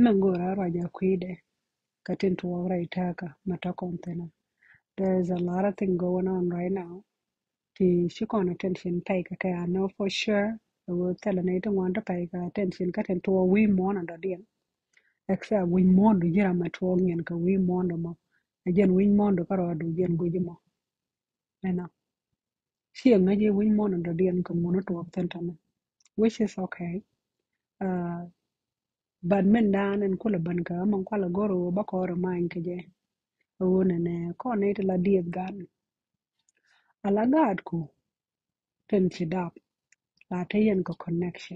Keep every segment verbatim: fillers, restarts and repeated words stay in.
Mengora raja kwide katin tuwara itaka matakontena. There's a lot of thing going on right now. Ti shikon attention pay kake I know for sure. I will tell an eight one to pay attention katin tuwa we mon under dien. Except we mon do jira matwong yen ka we mon do mo. Again we mon do karo do jen gujimo. Ena. She ngaji we mon under dien ka mono to tentana. Which is okay. Uh, but men dan and kula banka man kwala goro bakoro main kaje. Wonene ko ne la diet gan. Ala gad ko ten fidap. La tayen ko connection.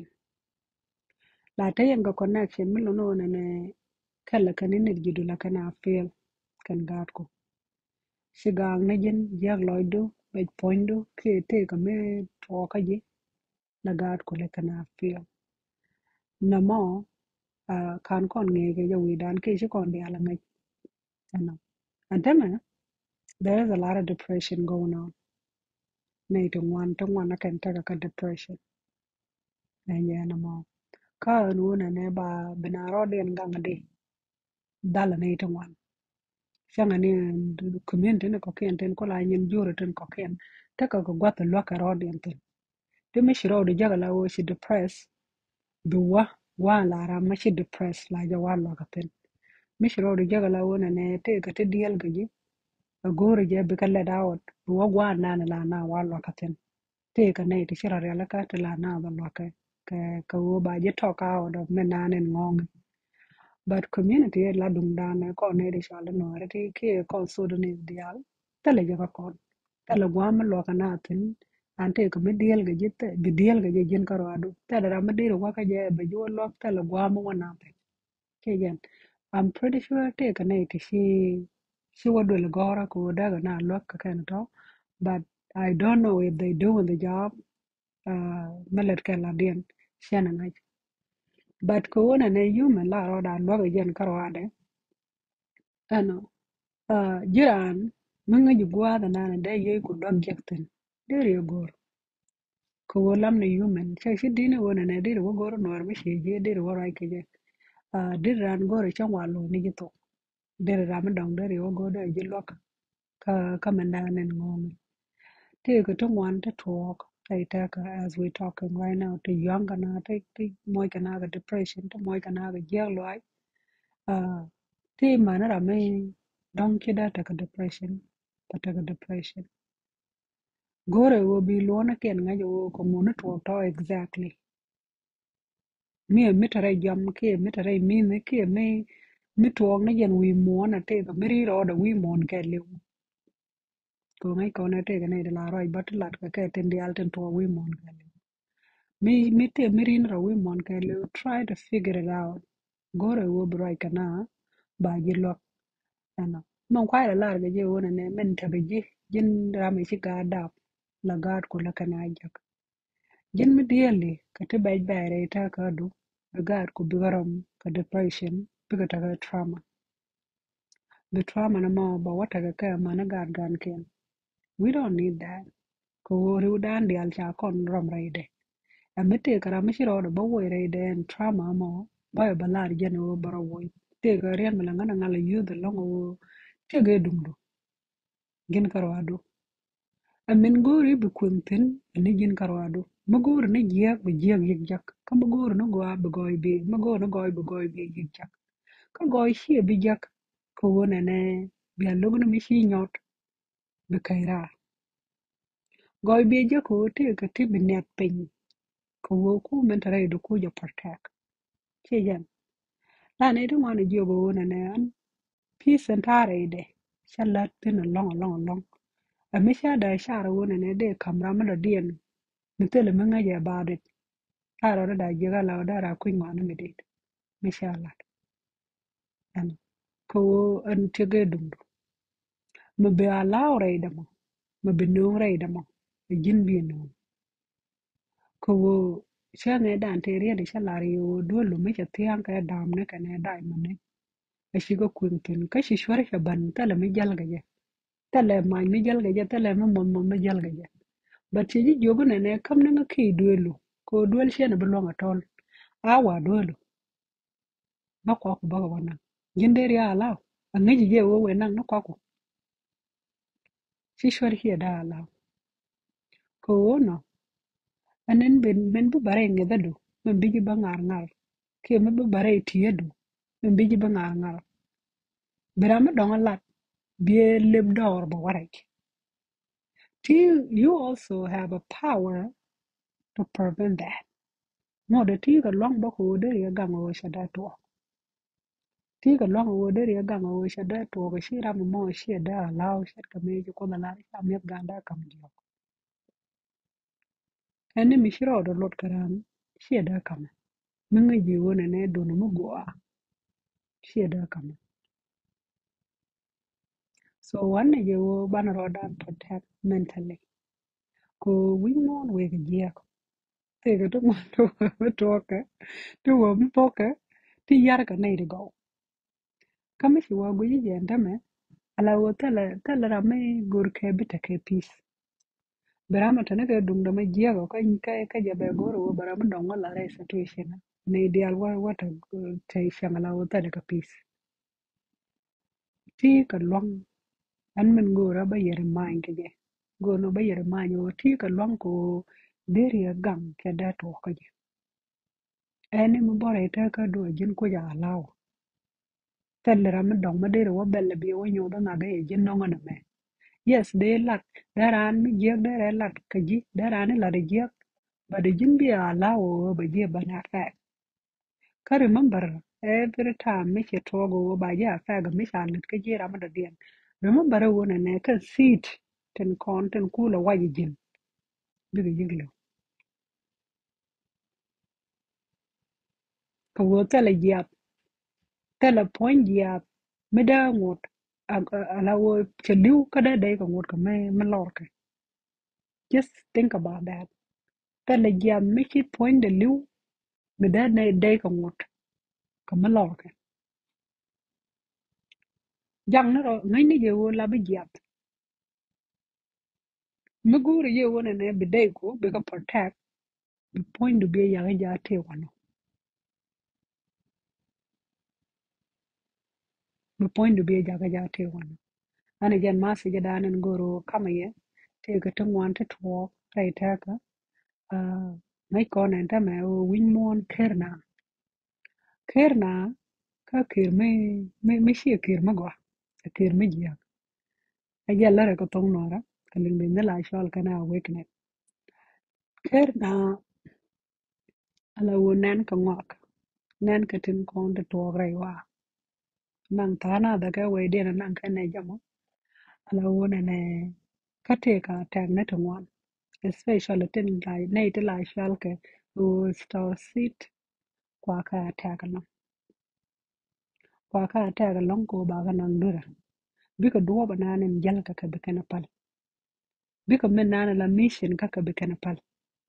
La tayen ko connection milo no ne kala kanine jidu la kana feel kan gad ko. Sigang na jen jag loido bej poindo ke te ka me toka ji la gad ko le kana feel. Na mo uh, kan kon nge ke jawi dan ke shi kon di ala ngai. Ano. And then there is a lot of depression going on. Nay to one to one I can take a depression. And yeah, no more. Ka nu na ne ba binaro den ganga de dala ne to wan shanga ne community ne ko ken ten ko la nyen juro ten ko ken ta ka ko gwata lo ka ro den ten de mi shiro de jaga la wo shi depress du wa wa la ra ma shi depress la ja wa lo ka ten mi shiro de jaga la wo na ne te ka te diel ga ji a gore je be ka le dawot du wa wa na na la na wa lo ka ten te ka ne te shira re la ka te la na ba lo ka ka ka wo ba je to ka o do me na ne ngong. But community la dung dan ko ne de shala no reti ke ko Sudanese dial tele jaka kon tele gwam lo kana tin ante ko me diel ga jitte bi diel ga jin karo adu tele ra me de wa ka je be jo lo tele gwam wana pe ke gen I'm pretty sure te ka ne ti shi shi wodo le gora ko daga na lo ka kan to but I don't know if they doing the job uh melet ka la dien shana ngai but ko wona ne human la ro da lo ga jen karo ade ano uh, jiran manga ju gwada nana da ye ku dog jakten der yo gor ko wolam ne human cha shi dine wona ne der wo gor nor mi shi je der wo rai ke je uh, der ran gor cha walo ni jito der ram dong der yo go der ji lok ka ka manda nen ngom te ko to wan to talk I take as we talking right now to young and I take the moy kana ga depression to moy kana ga jelo ai uh, te mana ra me dong kida ta ka depression ta ka depression gore will be lona ken nga jo ko mono to to exactly me mitare jam ke mitare min ke me mitwo na yen wi mo na te ko miri ro da wi mon ke le ko ngai ko na te ga ne la roi bat lat ka ke ten di alten to wi mon ke le me me te miri ro wi mon ke le try to figure it out gore will be right kana ba ji lo ana mon kwa la la ga je wona ne men ta ga ji jin ra me shi ga da la gad ko la kana ja Jin mi dielli ka ti bai bai ita ka du bigar ku bigaram ka depression biga ta ka trauma the trauma na ma ba wata ka ka ma na gad gan ken we don't need that ko ri udan di al cha kon rom raide amete kara mi shiro do ba wo raide and trauma mo ba ba lar jen wo bara wo te ga rian mala ngana ngala yu de longo wo te ga dumdu gin karwado amin gori bi kuntin ni jin karwado magor ni jiyak bi jiyak yik jak ka magor no go ab goy bi magor no goy bi goy bi yik jak ka goy shi bi jak ko wona ne bi alugno mi shi nyot bi kaira goy bi jak ko te ka ti bi net pin ko wo ku men tare do ku jo protect che jan la ne do wana jo bo wona ne an peace and tare de shalat tin long long long a mi sha da shara wona ne de kamra ma do dien Mitele menga ya about it. Aro da jiga la da ra kuin wana midit. Mishala. Ano. Ko an tige dundu. Mabe ala ore damo. Mabe no re damo. Jin bi no. Ko shane dan te ria de shalari yo do lu me chatian ka dam ne ka ne dai mane. A shigo kuin tin ka shi shwara ka ban tele mi jal gaje. Tele ma mi jal gaje tele ma mon mon mi jal gaje. But chi jogo ne ne kam ne ki duelu. Ko duel shene belong at all. Awa duelu. ba kwa ku ba wa nang jin der ya law an ngi je wo we nang no kwa ku shi shwar hi da law ko no anen ben ben bu bare nge da do ben bigi ba ngar ngar ke me bu bare tiye do ben bigi ba ngar ngar bera me dong lat bie leb dor ba waraj till you also have a power to prevent that mo de ti ga long ba ko de ya ga ngo sha da to ti ga long wo de ya ga ngo sha da to ga shi ra mo shi da lao shi ka me ko da la sa me ga da kam ji ene mi shiro do lot karam shi da kam mi ngi ji wona ne do no mo go a shi da kam so one je wo ban ro da protect mentally ko wi mon we ga je ko te ga to mo to to ka to wo mi po ka ti yar ka nei de go kama shi wa go ji je ndame ala wo tala tala ra me gur ke bita ke peace berama tane ke dung da me jiego ka ka ka jabe goro wo berama dongo la re situation ne ideal wa wata te shangala wo tale ka peace ti ka long an men gora ba yere man ke je go no ba yere man yo ti ka long ko deri ya gam ke da to ka je ene mo bore ta ka do jin ko ja lawo tale ra me dong ma deri wo belle bi wo nyo da na ga ye jin no ngana me yes they lat daran mi jeg dere lat ka ji daran la de jeg but the jin bi lawo ba je ba na fa ka remember every time me che togo wo ba ja fa ga me sha lit ka je ra ma da den remember wo na ne ka seat ten kon ten kula wa ji jin bi ga jiglo ka wo tele ya tele point ya me da ngot ala wo che liu ka da dai ka ngot ka me me lor ka just think about that tele ya me chi point de liu me da ne dai ka ngot ka me lor ka jang na ro ngai ni je wo la bi ya me guru ye wo ne bi dai ko bi ka protect the point to be ya ga ja te wano the point to be ja ga ja te wano ana jan ma se ja nan goro kama ye te ga tong wan te to rai ta ka ah mai ko na ta ma o win mon kerna kerna ka kir me me me shi kir ma go kir me ji a ja la ko tong nora ka ling bin la shol kana awakening kerna ala wo nan ka ngok nan ka tin ko de to rai wa nan ta na da ka we de nan ka ne jamo ala wo ne ka te ka tag na to ngwan especially tin lai nei te lai shal ke o star seat kwa ka tag no kwa ka tag long ko ba ga nan dura bi ka duwa ba nan jal ka ka be kana pal bi ka men nan la mission ka ka be kana pal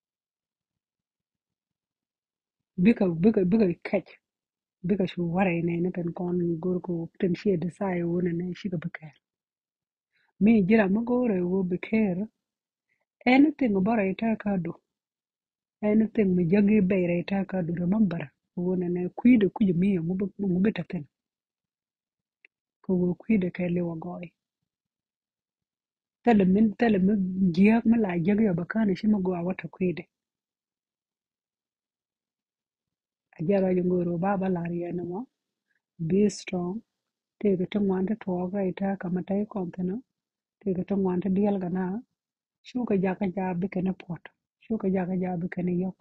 bi ka bi ka bi ka catch bi ka shu wara ne ne kan kon gor ko tin shi da sai wo ne shi ka be ka me jira mo gore wo be care anything about it ka do anything mi jagi bayra ita ka do remember wo ne ne kuide kuje mi mo mo beta ten ko wo kuide ka le wo goy tele min tele mi jiyak mi la jagi ba kana shi mo go wata kuide ajara jo ngoro baba la riya no mo be strong te ga tun wanta to ga ita kama tai kontena te ga tun wanta dial ga na shu ka jaka ja bi kana pot shu ka jaka ja bi kana yok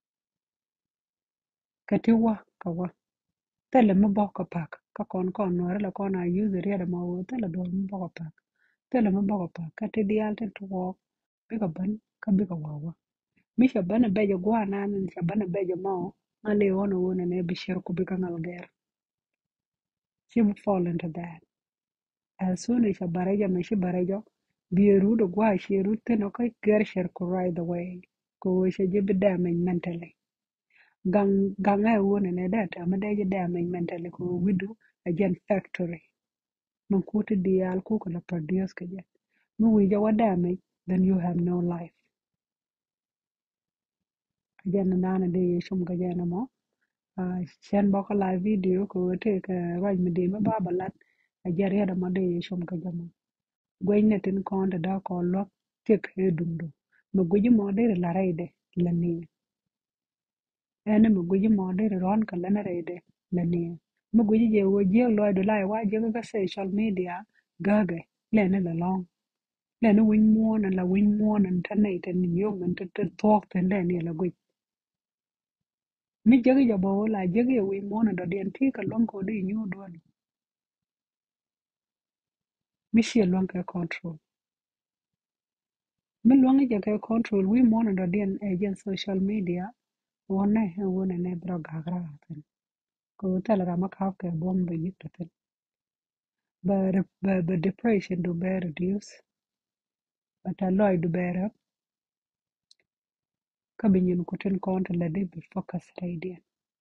ka ti wa ka wa tele mi bo ka pak ka kon kon no la kon a use riya da ma wo tele do mi bo ka pak tele mi bo ka pak ka ti dial te to bi ka ban ka bi ka wa wa mi sha bana be jo gwa na ni sha bana be jo mo ma le wono wono ne bi shir ku bi ka ngal ger she would fall into that as soon as a bareja me shi barejo bi rudo gwa shi rutte no ka ger shir ku right away ko she je bi damage mentally gang gang ai wono ne da ta ma da je damage mentally ko widu again factory man ko te dial ko ko la produce ke je no wi ja wa damage then you have no life again nana de shum ga jana mo uh, shen boko la video ko te ka raj mi di ma baba lat a jari da ma de shom ka jama gwen ne tin kon da ko lo tek he dundu ma guji mo de la reide la ni ene ma guji mo de ron ka la na reide la ni ma guji je wo je lo do lai wa je ka social media gage le ne la long le ne win mo na la win mo na tan ne tan ni yo man te te talk ten le ne la guji mi jagi ja bo la jagi wi mo na do den ti ka long ko de nyu do mi she long ka control mi long ja ka control wi mo na do den agent social media wona he wona ne bro gagra ten ko tala ga makap ke bom be yik ten ba ba ba depression do be reduce but a loy do better ka bi nyin ko ten kon la de bi focus radio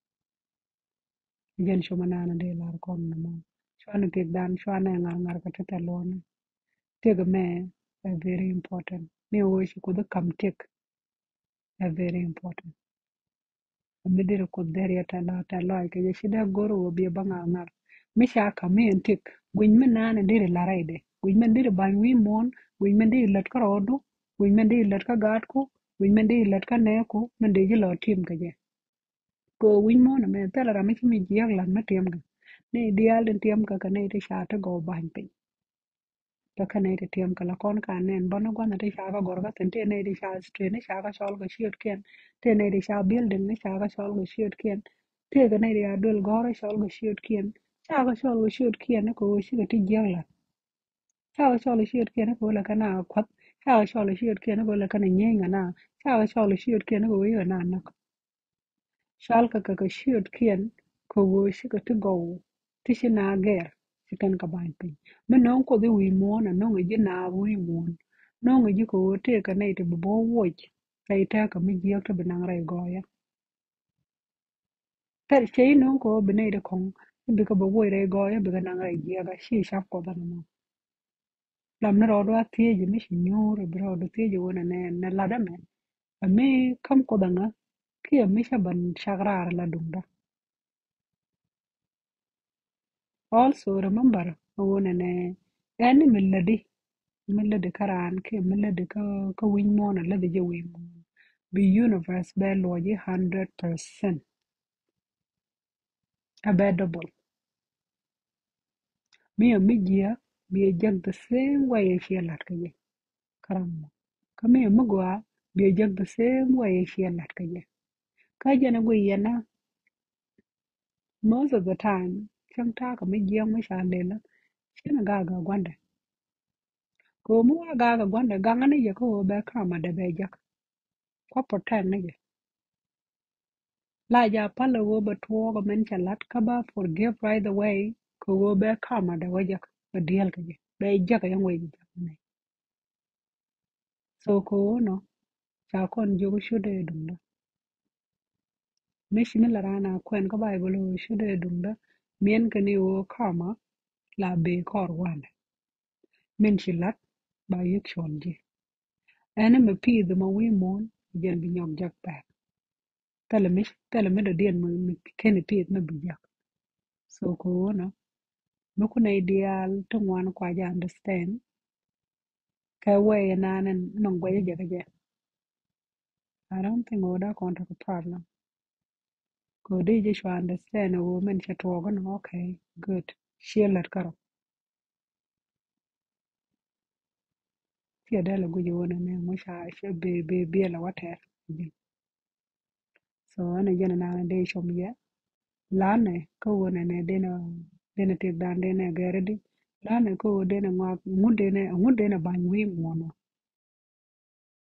jen shoma nana de lar kon no mo shwana tek dan shwana ngar ngar ka te lona take a man are very important. Me wish could come take are very important. A middle could there yet a lot a like a shida goro will be a bangar. Misha come and take. Wingman nan and did a larade. Wingman did a bang we moon. Wingman did let carodo. Wingman did let cagatco. Wingman did let caneco. Mandela team gaye. Go wing mon a man tell her a make me yaglan matiamga. Nay, the island tiamka canate shot a go bang ping. La kanete tiam kala kon ka nen bono gwana te shaka gorga tente ne di sha street ne shaka shol go shiot ken te ne di sha building ne shaka shol go shiot ken te ga ne di adul gore shol go shiot ken shaka shol go shiot ken ne ko shi ga ti jela shaka shol shiot ken ne ko la kana kwat shaka shol shiot ken ne ko la kana nyenga na shaka shol shiot ken ne ko yo na na Schalke ka ka shiot kien ko wo shi ka to go ti shi na ger shi kan ka ban pin me non ko de wi mo na non ji na wi mo non ji ko te ka nei te bo wo kai ta ka mi ji ka binang rai go ya per che non ko be nei de kong bi ka bo wo rai go ya bi ka nang rai ji ga shi sha ko da no lam na ro do ti ji mi shi nyu ro bro do ti ji wona ne na la da me a me kam ko da nga ki a mi sha ban shagrar la dum da. Also remember wonene any melody melody karan ke melody ka ka win mon la de je win mon be universe be loji one hundred percent abadable me a media be a jag the same way she lat ka je karam ka me mugwa be a jag the same way she lat ka je ka je na go yana most of the time chang ta ka me je ma sha lela shi na ga ga gwanda ko mu ga ga gwanda ga ngane je ko be kama de be jak ko protect ne la ja pala wo ba tuwo ko men chalat ka ba forgive right away ko wo be kama da wajak ba dial ka je be jaka yang we ja ne so ko no cha kon jogo shude dum da mishi ni la rana kwen ka bible wo shude dum da mien ka ni wo kama la be kor wan men chilat ba yek shon je ene me pi de ma wi mon jen bi nyok jak ba tele mish tele me da dien me kene pi me bi jak so ko no Mukuna ideal to one kwaja understand ka way na nan non gwaye jaga je. I don't think oda konta ko problem. Ko de je shwa understand a woman she toga no okay good. Share lat karo. Tia dala guji wona ne mo sha she be be be la wate. So ana jena na de shom ye. Lane ko wona ne de na de na tek dan de na garedi. Lane ko de na ngwa ngude ne ngude na ban wi mo no.